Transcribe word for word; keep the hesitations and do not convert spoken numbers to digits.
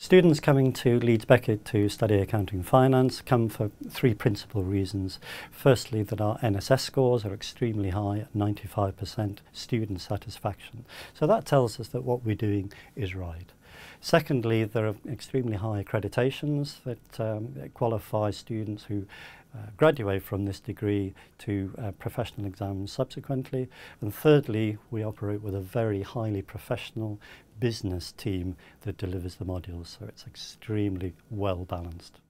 Students coming to Leeds Beckett to study accounting and finance come for three principal reasons. Firstly, that our N S S scores are extremely high at ninety-five percent student satisfaction. So that tells us that what we're doing is right. Secondly, there are extremely high accreditations that um, qualify students who uh, graduate from this degree to uh, professional exams subsequently. And thirdly, we operate with a very highly professional business team that delivers the modules, so it's extremely well balanced.